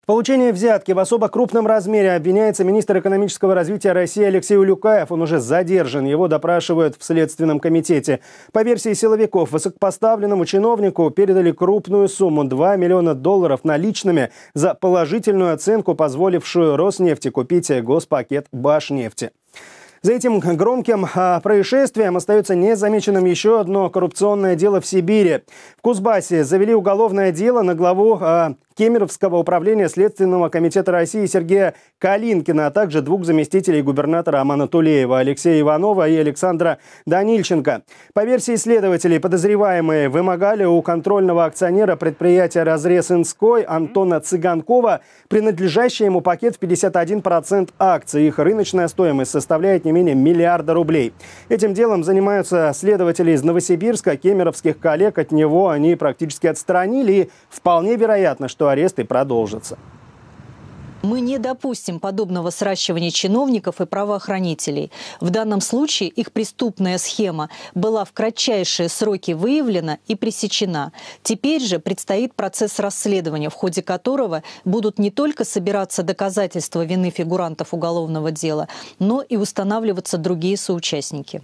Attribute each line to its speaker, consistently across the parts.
Speaker 1: получении взятки в особо крупном размере обвиняется министр экономического развития России Алексей Улюкаев. Он уже задержан. Его допрашивают в Следственном комитете. По версии силовиков, высокопоставленному чиновнику передали крупную сумму – $2 миллиона наличными за положительную оценку, позволившую Роснефти купить госпакет Башнефти. За этим громким происшествием остается незамеченным еще одно коррупционное дело в Сибири. В Кузбассе завели уголовное дело на главу Кемеровского управления Следственного комитета России Сергея Калинкина, а также двух заместителей губернатора Амана Тулеева Алексея Иванова и Александра Данильченко. По версии следователей, подозреваемые вымогали у контрольного акционера предприятия «Разрез-Инской» Антона Цыганкова принадлежащий ему пакет в 51% акций. Их рыночная стоимость составляет не менее миллиарда рублей. Этим делом занимаются следователи из Новосибирска. Кемеровских коллег от него они практически отстранили, и вполне вероятно, что аресты продолжатся.
Speaker 2: Мы не допустим подобного сращивания чиновников и правоохранителей. В данном случае их преступная схема была в кратчайшие сроки выявлена и пресечена. Теперь же предстоит процесс расследования, в ходе которого будут не только собираться доказательства вины фигурантов уголовного дела, но и устанавливаться другие соучастники.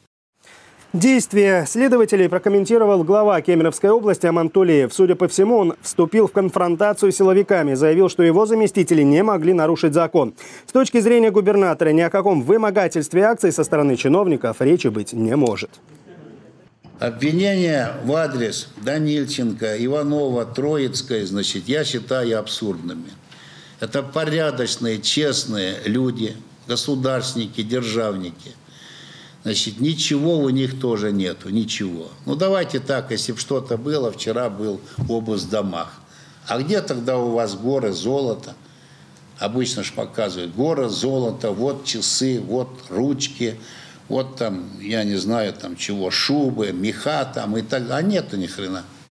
Speaker 1: Действия следователей прокомментировал глава Кемеровской области Аман Тулеев. Судя по всему, он вступил в конфронтацию с силовиками, заявил, что его заместители не могли нарушить закон. С точки зрения губернатора, ни о каком вымогательстве акций со стороны чиновников речи быть не может.
Speaker 3: Обвинения в адрес Данильченко, Иванова, Троицкой, я считаю абсурдными. Это порядочные, честные люди, государственники, державники. Ничего у них тоже нету, ничего. Ну давайте так, если бы что-то было, вчера был обыск в домах. А где тогда у вас горы золота? Обычно ж показывают горы золота, вот часы, вот ручки, вот там, я не знаю, там чего, шубы, меха там и так далее. А нету ни хрена.